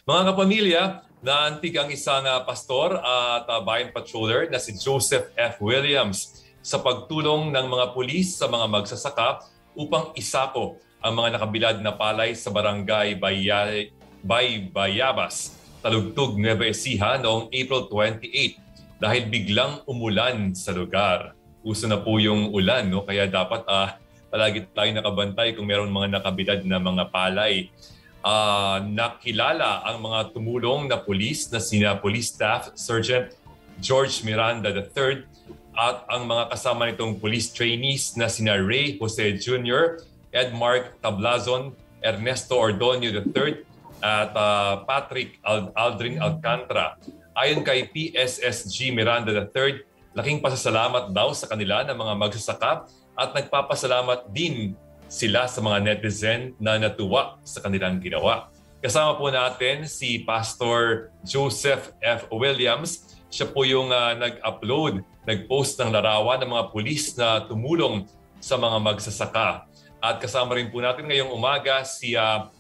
Mga kapamilya, naantig ang isang pastor at bayan patroller na si Joseph F. Williams sa pagtulong ng mga pulis sa mga magsasaka upang isako ang mga nakabilad na palay sa barangay Bayabas, Talugtog, Nueva Ecija noong April 28 dahil biglang umulan sa lugar. Uso na po yung ulan, no? Kaya dapat palagi tayo nakabantay kung meron mga nakabilad na mga palay. Nakilala ang mga tumulong na pulis na sina Police Staff Sergeant George Miranda III at ang mga kasama nitong police trainees na sina Ray Jose Jr., Edmark Tablazon, Ernesto Ordonio III at Patrick Aldrin Alcantara. Ayon kay PSSG Miranda III, laking pasasalamat daw sa kanila ng mga magsasaka at nagpapasalamat din sila sa mga netizen na natuwa sa kanilang ginawa. Kasama po natin si Pastor Joseph F. Williams. Siya po yung nag-post ng larawan ng mga pulis na tumulong sa mga magsasaka. At kasama rin po natin ngayong umaga si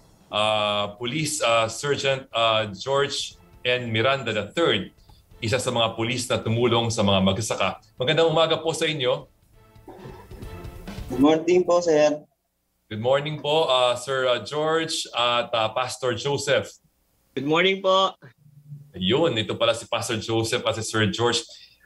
Police Sergeant George N. Miranda III, isa sa mga pulis na tumulong sa mga magsasaka. Magandang umaga po sa inyo. Good morning po, sir. Good morning po, Sir George at Pastor Joseph. Good morning po. Ayun, ito pala si Pastor Joseph at si Sir George.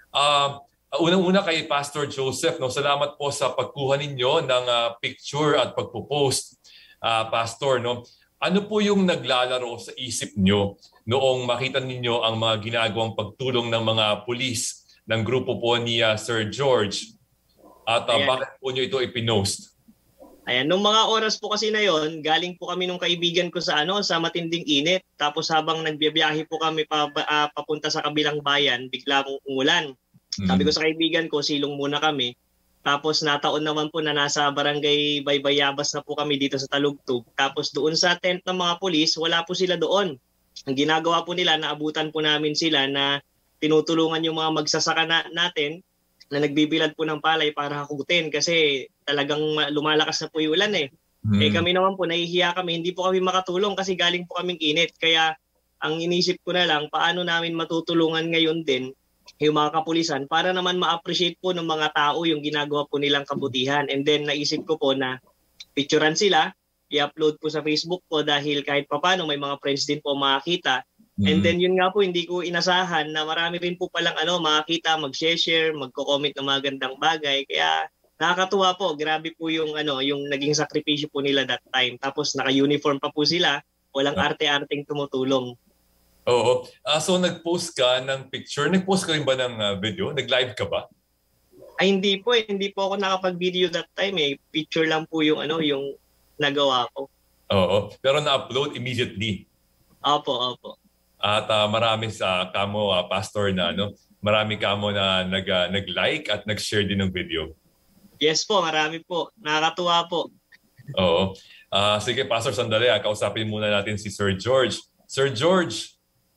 Unang-una kay Pastor Joseph, no, salamat po sa pagkuha ninyo ng picture at pagpo-post, Pastor. No? Ano po yung naglalaro sa isip nyo noong makita ninyo ang mga ginagawang pagtulong ng mga pulis ng grupo po ni Sir George? At bakit po nyo ito ipinost? Ayan, nung mga oras po kasi na yon, galing po kami nung kaibigan ko sa matinding init. Tapos habang nagbiyahe po kami papunta sa kabilang bayan, bigla pong umulan. Sabi ko sa kaibigan ko, silong muna kami. Tapos nataon naman po na nasa barangay Bayabas na po kami dito sa Talugtog. Tapos doon sa tent ng mga pulis, wala po sila doon. Ang ginagawa po nila, naabutan po namin sila na tinutulungan yung mga magsasaka natin na nagbibilad po ng palay para hakutin kasi talagang lumalakas na po yung ulan eh. Eh kami naman po, nahihiya kami, hindi po kami makatulong kasi galing po kaming init. Kaya ang inisip ko na lang, paano namin matutulungan ngayon din yung mga kapulisan para naman ma-appreciate po ng mga tao yung ginagawa po nilang kabutihan. And then naisip ko po na picturean sila, i-upload po sa Facebook po dahil kahit papano may mga friends din po makakita. And then yun nga po, hindi ko inasahan na marami rin po palang makakita, mag-share, magko-comment ng mga gandang bagay. Kaya nakakatuwa po, grabe po yung yung naging sakripisyo po nila that time. Tapos naka-uniform pa po sila, walang arte-arting tumutulong. Oo. So nag-post ka ng picture. Nag-post ka rin ba ng video? Nag-live ka ba? Ay hindi po eh. Hindi po ako nakapag-video that time eh. Picture lang po yung yung nagawa ko. Oo. Pero na-upload immediately. Opo. At marami sa kamo, Pastor, na marami kamo na nag-like at nag-share din ng video. Yes po, marami po. Nakakatuwa po. Oo. Sige, Pastor, sandali. Kausapin muna natin si Sir George. Sir George.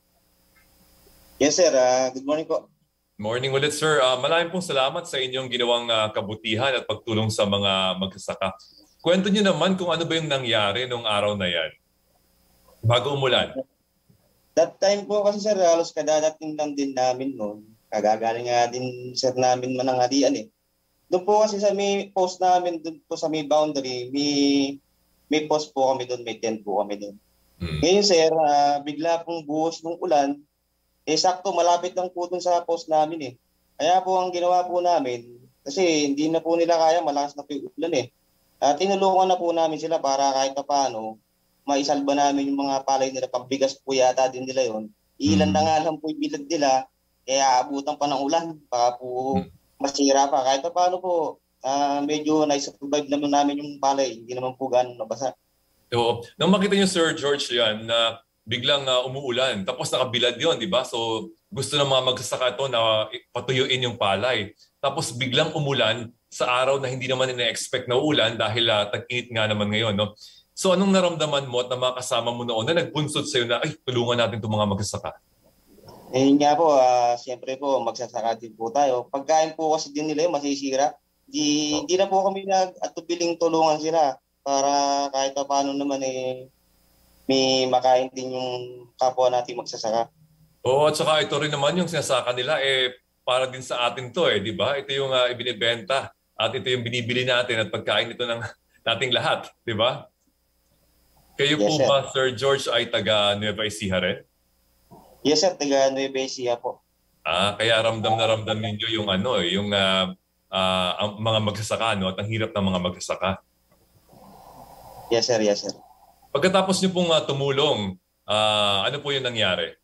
Yes, sir. Good morning po. Morning ulit, sir. Maraming pong salamat sa inyong ginawang kabutihan at pagtulong sa mga magsasaka. Kwento niyo naman kung ano ba yung nangyari nung araw na yan, bago umulan. That time po kasi, sir, halos kadadating lang din namin noon. Kagagaling nga din, sir, namin mananghalian eh. Doon po kasi sa may post namin, doon po sa may boundary, may post po kami doon, may tent po kami doon. Ngayon, sir, bigla pong buhos ng ulan, sakto malapit lang po doon sa post namin eh. Kaya po ang ginawa po namin, kasi hindi na po nila kaya, malakas na po yung ulan eh. Tinulungan na po namin sila para kahit pa paano, maisalba namin yung mga palay nila, pagbigas po yata din nila yon. Ilan na nga lang po yung bilad nila, kaya abutan pa ng ulan, baka po masira pa. Kahit pa paano po, medyo na-survive naman namin yung palay, hindi naman po gano'n nabasa. Oo. Nang makita niyo, Sir George, yan, na biglang umuulan, tapos nakabilad yon, di ba? So gusto ng mga magsasaka ito na patuyuin yung palay. Tapos biglang umulan sa araw na hindi naman ina-expect na ulan dahil tag-init nga naman ngayon, no? So anong naramdaman mo at na mga kasama mo noon na nagbunsod sa'yo na, ay, tulungan natin itong mga magsasaka? Nga po, siyempre po, magsasaka din po tayo. Pagkain po kasi din nila yung masisira. Di na po kami nag-atubiling tulungan sila para kahit pa paano naman may makain din yung kapwa natin magsasaka. Oo, at saka ito rin naman yung sinasaka nila, para din sa atin to di ba? Ito yung ibinibenta at ito yung binibili natin at pagkain ito ng nating lahat, di ba? Kayo Yes, po sir. ba, Sir George, ay taga Nueva Ecija rin? Yes, sir. Taga Nueva Ecija po. Kaya ramdam na ramdam ninyo yung yung ang mga magsasaka, no? At ang hirap ng mga magsasaka. Yes, sir. Yes, sir. Pagkatapos niyo pong tumulong, ano po yung nangyari?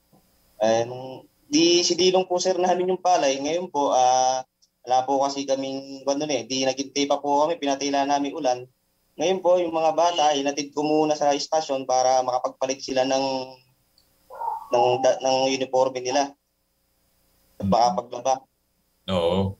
Di sinilong po sir namin yung palay. Ngayon po, wala po kasi kaming di naghintay pa po kami, pinatila namin ulan. Ngayon po, yung mga bata, inatid ko muna sa istasyon para makapagpalit sila ng uniforme nila. At makapaglaba. Oo.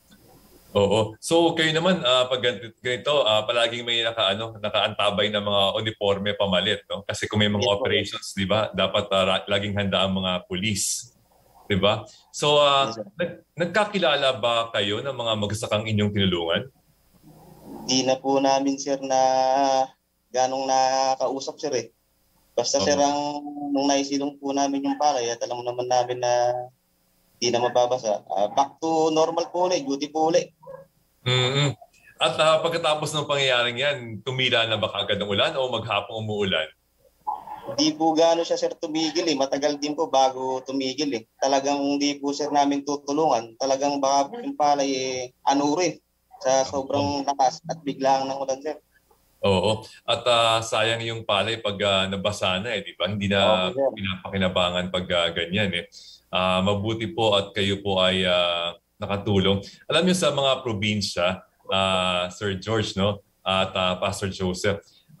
Oo. So kayo naman pag ganito palaging may nakaantabay na mga uniforme pamalit, no? Kasi kung may mga Yes, operations, 'di ba? Dapat laging handa ang mga pulis, 'di ba? So yes, nagkakilala ba kayo ng mga magsasakang inyong tinulungan? di na po namin sir na ganong nakausap sir eh. Basta sir, nung naisilong po namin yung palay at alam naman namin na di na mababasa. Back to normal po ulit, duty po ulit. Mm-hmm. At pagkatapos ng pangyayaring yan, tumila na ba kaagad ng ulan o maghapong umuulan? Di po gano'n siya sir tumigil eh. Matagal din po bago tumigil eh. Talagang di po sir namin tutulungan. Talagang baka po yung palay anuri sa sobrang lakas at biglaan ng ulan sir. Oo. At sayang yung palay pag nabasa na di ba? Hindi na Okay, sir. pinapakinabangan pag ganyan mabuti po at kayo po ay nakatulong. Alam niyo sa mga probinsya, Sir George, no? At Pastor Joseph,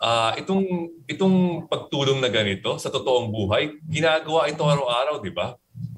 itong pagtulong na ganito sa totoong buhay, ginagawa ito araw-araw, di ba?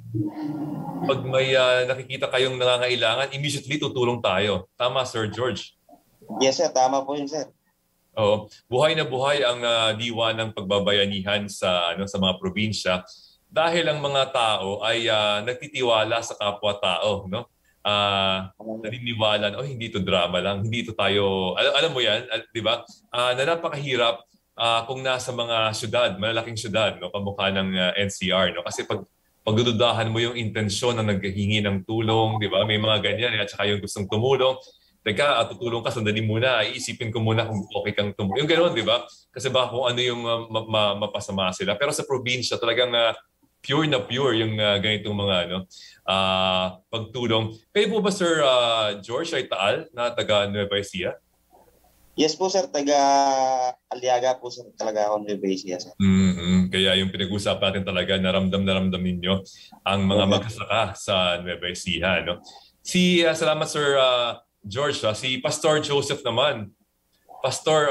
Pag may nakikita kayong nangangailangan, immediately tutulong tayo. Tama, Sir George? Yes sir, tama po yun sir. Oo, buhay na buhay ang diwa ng pagbabayanihan sa mga probinsya dahil ang mga tao ay nagtitiwala sa kapwa-tao, no? Naniniwala na hindi ito drama lang, hindi ito tayo alam mo 'yan, 'di ba? Na napakahirap kung nasa mga syudad, malalaking syudad, no, kamukha ng NCR, no? Kasi pagdududahan mo yung intensyon ng naghihingi ng tulong, 'di ba? May mga ganyan at saka yung gustong tumulong. Teka, tutulong ka, sandali muna, iisipin ko muna kung okay kang tumulong. Yung gano'n, di ba? Kasi baka kung ano yung mapasama sila. Pero sa probinsya, talagang pure na pure yung ganitong mga pagtulong. Kayo po ba, Sir George, ay Taal na taga Nueva Ecija? Yes po sir, taga Aliaga po sir talaga ako Nueva Ecija sir. Mm-hmm. Kaya yung pinag-usapan natin talaga, na ramdam ninyo ang mga magsasaka sa Nueva Ecija. No? Salamat Sir George, si Pastor Joseph naman. Pastor,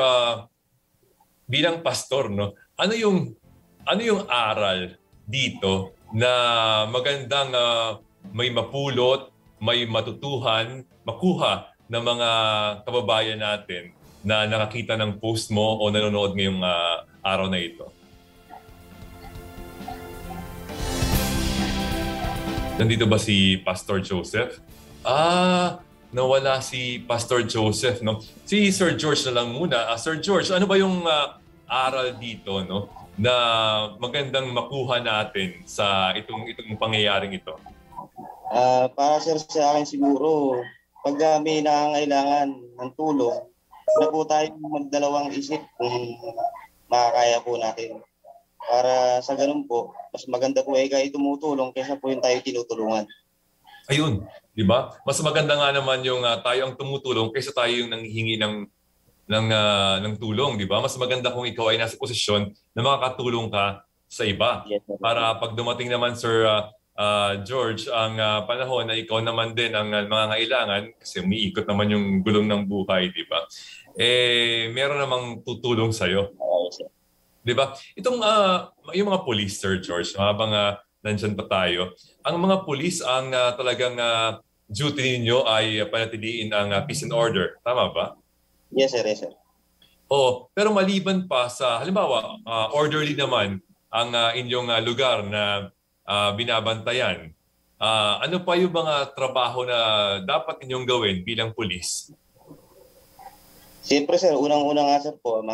bilang pastor, no, ano yung aral dito na magandang may mapulot, may matutuhan, makuha ng mga kababayan natin na nakakita ng post mo o nanonood ngayong araw na ito? Nandito ba si Pastor Joseph? Nawala si Pastor Joseph, no? Si Sir George na lang muna. Sir George, ano ba yung aral dito, no, na magandang makuha natin sa itong pangyayaring ito? Para sir sa akin siguro, pag may nangangailangan ng tulong, na po tayo magdalawang isip kung makakaya po natin. Para sa ganun po, mas maganda po kayo tumutulong kaysa po yung tayo tinutulungan. Ayun, di ba? Mas maganda nga naman yung tayo ang tumutulong kaysa tayo yung nanghihingi ng tulong, di ba? Mas maganda kung ikaw ay nasa posisyon na makakatulong ka sa iba. Yes, para pag dumating naman, Sir George, ang panahon na ikaw naman din ang mga kailangan, kasi umiikot naman yung gulong ng buhay, di ba? Meron namang tutulong sa'yo. Di ba? Itong yung mga police, Sir George, habang nandyan pa tayo, ang mga police ang talagang duty ninyo ay panatiliin ang peace and order. Tama ba? Yes, sir. Yes, sir. Oo. Pero maliban pa sa, halimbawa, orderly naman ang inyong lugar na binabantayan, ano pa yung mga trabaho na dapat inyong gawin bilang police? Siyempre sir, unang-una nga sir po,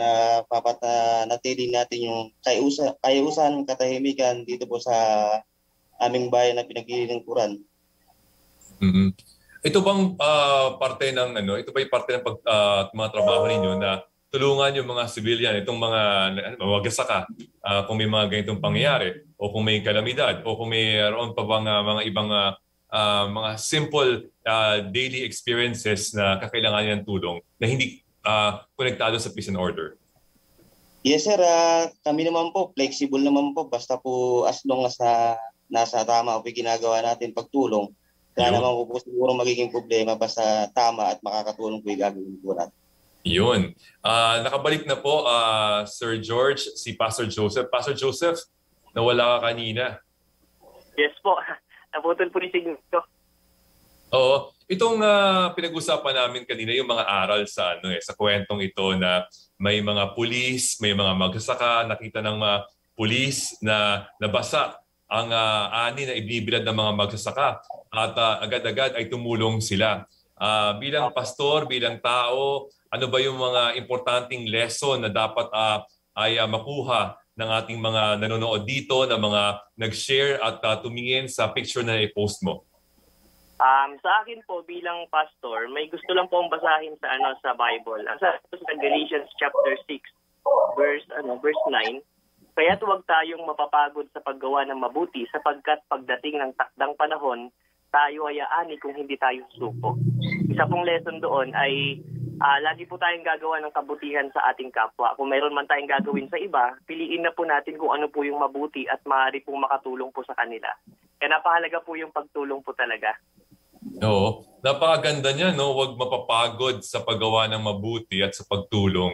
natili natin yung kayusan ng katahimikan dito po sa aming bayan na pinaglilingkuran. Mhm. Ito bang parte ng ano, ito ba yung parte ng mga trabaho ninyo na tulungan yung mga civilian, itong mga magsasaka, kung may mga ganitong pangyayari o kung may kalamidad o kung mayroon pa bang mga ibang mga simple daily experiences na kakailangan ng tulong na hindi konektado sa peace and order? Yes sir, kami naman po, flexible naman po, basta po as long as nasa tama po yung ginagawa natin pagtulong. Kaya naman po siguro magiging problema basta tama at makakatulong po yung gagawin po natin. Yun. Nakabalik na po, Sir George, si Pastor Joseph. Pastor Joseph, nawala ka kanina. Yes po. Naputol po yung signal ko. Oo. Itong pinag-usapan namin kanina, yung mga aral sa sa kwentong ito na may mga pulis, may mga magsasaka, nakita ng mga pulis na nabasa ang ani na ibibilad ng mga magsasaka at agad-agad ay tumulong sila. Bilang pastor, bilang tao, ano ba yung mga importanteng lesson na dapat ay makuha ng ating mga nanonood dito, na mga nag-share at tumingin sa picture na i-post mo? Sa akin po bilang pastor, may gusto lang po ang basahin sa Bible. Sa Galatians chapter 6 verse 9, kaya't huwag tayong mapapagod sa paggawa ng mabuti sapagkat pagdating ng takdang panahon, tayo ay aani kung hindi tayo susuko. Isa pong lesson doon ay lagi po tayong gagawa ng kabutihan sa ating kapwa. Kung mayroon man tayong gagawin sa iba, piliin na po natin kung ano po yung mabuti at maaari pong makatulong po sa kanila. Kaya napahalaga po yung pagtulong po talaga. Oo. Napakaganda niya, no? Huwag mapapagod sa paggawa ng mabuti at sa pagtulong.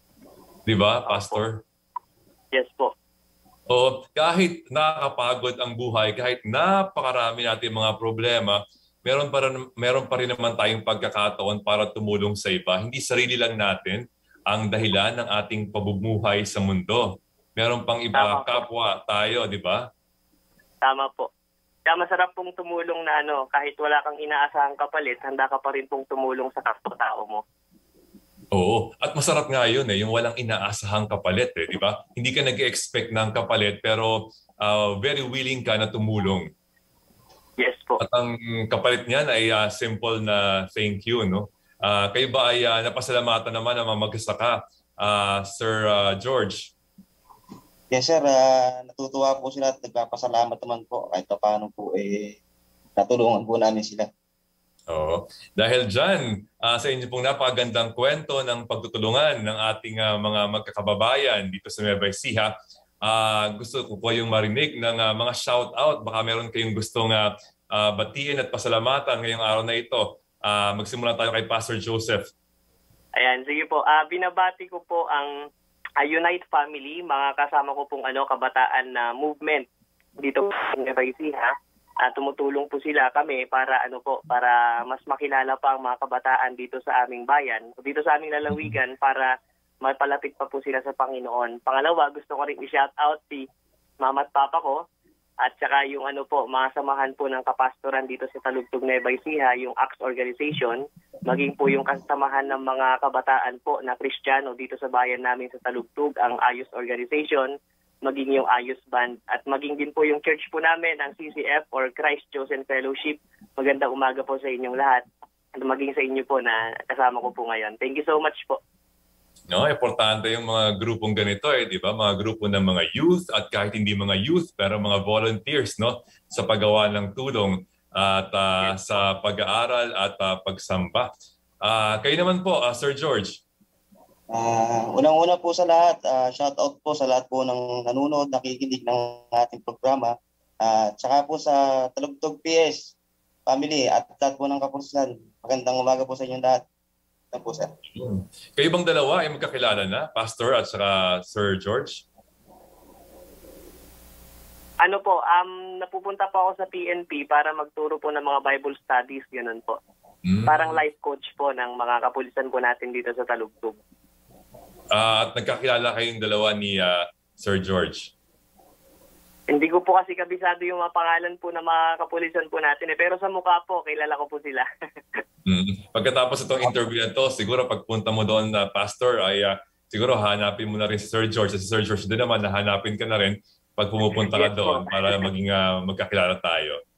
Di ba, Pastor? Yes po. Oo. Kahit nakakapagod ang buhay, kahit napakarami natin mga problema, meron pa rin naman tayong pagkakataon para tumulong sa iba. Hindi sarili lang natin ang dahilan ng ating pabumuhay sa mundo. Meron pang iba, kapwa tayo, di ba? Tama po. Kaya masarap pong tumulong na kahit wala kang inaasahang kapalit, handa ka pa rin pong tumulong sa kapwa-tao mo. Oo. At masarap nga yun yung walang inaasahang kapalit, di ba? Hindi ka nag-expect ng kapalit pero very willing ka na tumulong. Yes po. At ang kapalit niyan ay simple na thank you, no? Kayo ba ay napasalamatan naman ng mga magsasaka, Sir George? Yes sir, natutuwa po sila at nagpapasalamat naman po kahit paano po natulungan po namin sila. Oo. Dahil dyan, sa inyo pong napakagandang kwento ng pagtutulungan ng ating mga magkakababayan dito sa Nueva Ecija, gusto ko po yung marinig ng mga shout-out. Baka meron kayong gustong batiin at pasalamatan ngayong araw na ito. Magsimula tayo kay Pastor Joseph. Ayan, sige po. Binabati ko po ang Unite Family, mga kasama ko pong kabataan na movement dito sa Nueva Ecija. Tumutulong po sila kami para para mas makilala pa ang mga kabataan dito sa aming bayan, dito sa aming lalawigan, para mapalapit pa po sila sa Panginoon. Pangalawa, gusto ko rin i-shout out si mama at papa ko at saka yung mga samahan po ng kapastoran dito sa Talugtog Nueva Ecija, yung ACTS organization, maging po yung kasamahan ng mga kabataan po na Kristiyano dito sa bayan namin sa Talugtog, ang Ayos organization, maging yung Ayos Band, at maging din po yung church po namin, ang CCF or Christ Chosen Fellowship. Magandang umaga po sa inyong lahat at maging sa inyo po na kasama ko po ngayon. Thank you so much po. No, importante yung mga grupong ganito di ba? Mga grupo ng mga youth at kahit hindi mga youth pero mga volunteers, no, sa paggawa ng tulong at sa pag-aaral at pagsamba. Kayo naman po, Sir George. Unang-una po sa lahat, shout out po sa lahat po ng nanonood, nakikinig ng ating programa. Tsaka po sa Talugtog PS family at lahat po ng kapulisan. Magandang umaga po sa inyong lahat. Po, sir. Kayo bang dalawa ay magkakilala na, Pastor at saka Sir George? Napupunta po ako sa PNP para magturo po ng mga Bible studies, ganun po. Parang life coach po ng mga kapulisan po natin dito sa Talugtog. At nagkakilala kayong dalawa ni Sir George? Hindi ko po kasi kabisado yung mga pangalan po ng mga kapulisan po natin Pero sa mukha po, kilala ko po sila. Pagkatapos itong interview na to, siguro pagpunta mo doon na pastor ay siguro hanapin mo na rin si Sir George. Si Sir George din naman, nahanapin ka na rin pag pumupunta ka doon para maging magkakilala tayo.